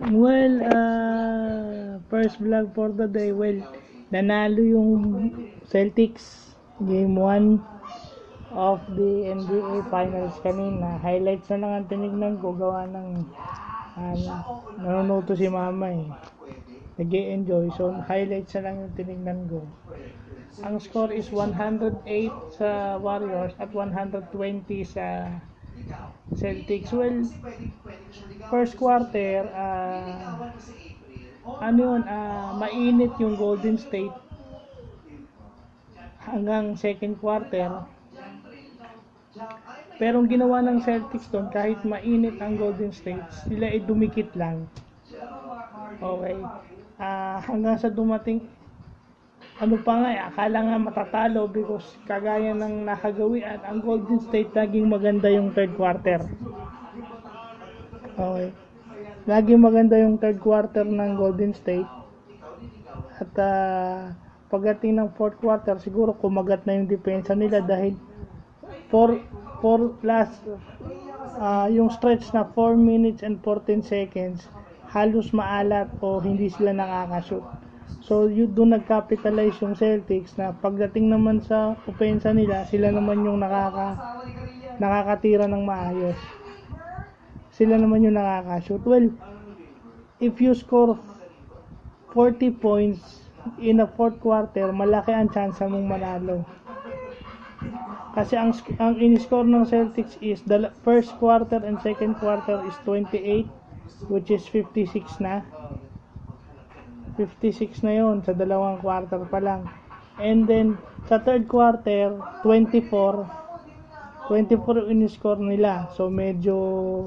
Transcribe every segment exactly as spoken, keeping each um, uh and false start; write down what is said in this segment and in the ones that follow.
Well, uh, first vlog for the day. Well, nanalo yung Celtics game one of the N B A Finals kanina. Highlights na lang ang tinignan ko, gawa ng ano, nanonood to si mama eh. Nag-e-enjoy. So, highlights na lang yung tinignan ko. Ang score is one hundred eight sa Warriors at one hundred twenty sa Celtics. Well, first quarter, uh, ano yun, uh, mainit yung Golden State hanggang second quarter. Pero ang ginawa ng Celtics doon, kahit mainit ang Golden State, sila ay dumikit lang. Okay. Uh, hanggang sa dumating, ano pa nga, eh, akala nga matatalo because kagaya ng nakagawian, ang Golden State naging maganda yung third quarter. Okay. Laging maganda yung third quarter ng Golden State. At uh, pagdating ng fourth quarter, siguro kumagat na yung depensa nila dahil for for last uh, yung stretch na four minutes and fourteen seconds, halos maalat o hindi sila nakakashoot. So, yun doon nag-capitalize yung Celtics na pagdating naman sa opensa nila, sila naman yung nakaka nakakatira ng maayos. Sila naman yung nakaka-shoot. Well, if you score forty points in a fourth quarter, malaki ang chance mong manalo. Kasi ang ang in-score ng Celtics is the first quarter and second quarter is twenty-eight, which is fifty-six na. fifty-six na yon sa dalawang quarter pa lang. And then sa third quarter, twenty-four twenty-four in-score nila. So medyo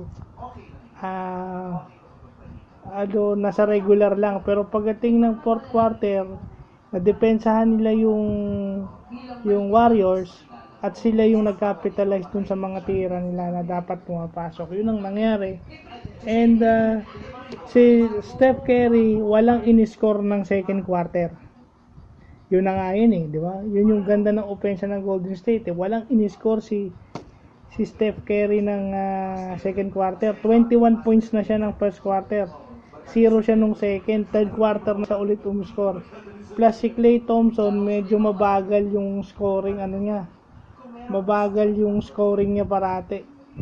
uh, ano, nasa regular lang. Pero pagdating ng fourth quarter, nadepensahan nila yung yung Warriors at sila yung nag-capitalize dun sa mga tira nila na dapat pumapasok. Yun ang nangyari. And uh, si Steph Curry walang in-score ng second quarter. Yun na nga yun eh, di ba? Yun yung ganda ng offense ng Golden State eh. Walang in-score si si Steph Curry ng uh, second quarter. twenty-one points na siya ng first quarter. Zero siya nung second. Third quarter na siya ulit um-score. Plus si Klay Thompson, medyo mabagal yung scoring ano niya. Mabagal yung scoring niya parate.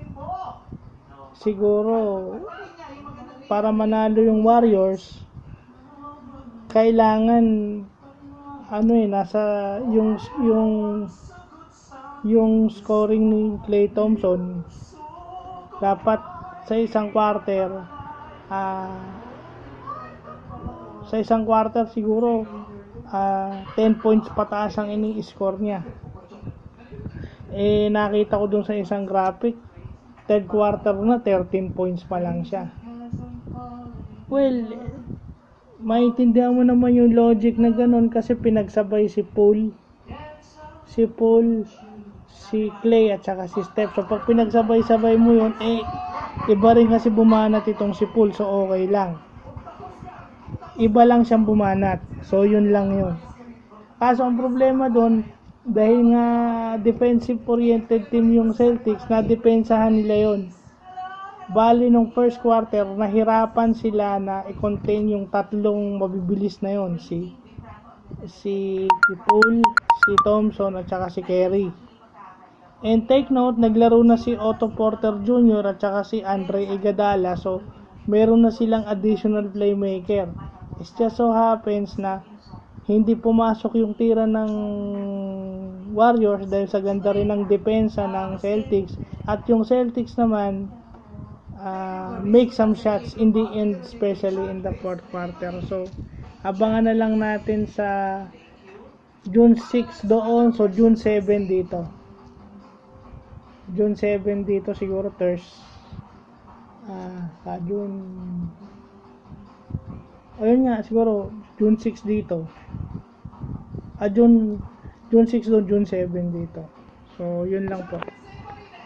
Siguro para manalo yung Warriors, kailangan ano eh nasa yung yung yung scoring ni Klay Thompson dapat sa isang quarter uh, sa isang quarter siguro uh, ten points pataas ang ini-score niya. Eh nakita ko dun sa isang graphic, third quarter na thirteen points pa lang siya. Well, maintindihan mo naman yung logic na ganun kasi pinagsabay si Paul, si Paul, si Klay at saka si Steph. So pag pinagsabay-sabay mo yun, eh iba rin kasi bumanat itong si Paul, so okay lang. Iba lang siyang bumanat, so yun lang yun. Kaso ang problema doon, dahil nga defensive oriented team yung Celtics, na depensahan nila yon. Bali nung first quarter, nahirapan sila na i-contain yung tatlong mabibilis na yon, si si, si Paul, si Thompson at saka si Curry. And take note, naglaro na si Otto Porter Junior at saka si Andre Iguodala, so meron na silang additional playmaker. It just so happens na hindi pumasok yung tira ng Warriors dahil sa ganda rin ng depensa ng Celtics, at yung Celtics naman uh, make some shots in the end, especially in the fourth quarter. So abangan na lang natin sa June six doon, so June seven dito. June seven dito siguro Thursday. Ah, uh, June ayun nga, siguro June six dito. Ah, June June six doon, June seven dito. So, yun lang po.